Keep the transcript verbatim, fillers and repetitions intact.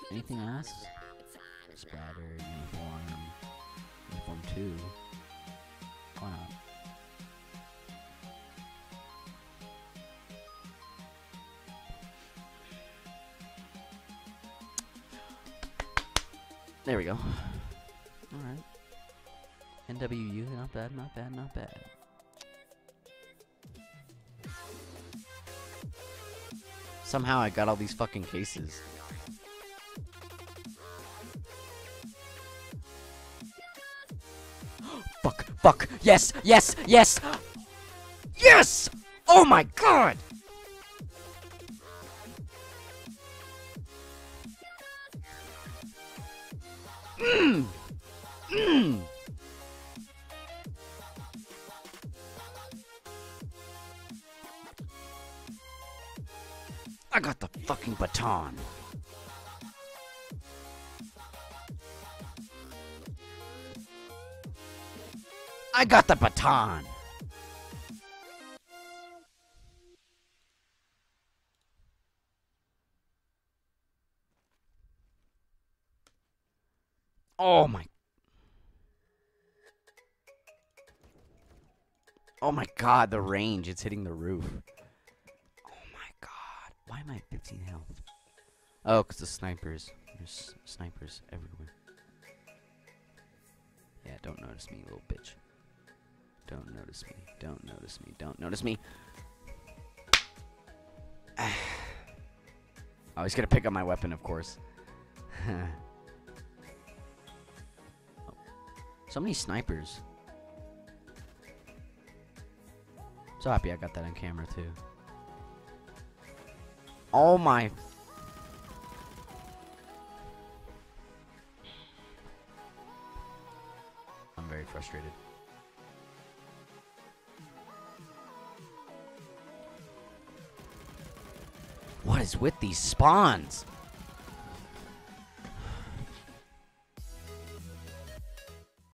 Anything else? Splatter, uniform, uniform two. Why not? There we go. Alright. N W U, not bad, not bad, not bad. Somehow I got all these fucking cases. Fuck, fuck, yes, yes, yes! Yes! Oh my god! Mmm! Mmm! I got the fucking baton. I got the baton. Oh my. Oh my god, the range. It's hitting the roof. Oh my god. Why am I at fifteen health? Oh, because the snipers. There's snipers everywhere. Yeah, don't notice me, little bitch. Don't notice me. Don't notice me. Don't notice me. Oh, he's gonna pick up my weapon, of course. Oh. So many snipers. So happy I got that on camera, too. Oh my. I'm very frustrated. What is with these spawns?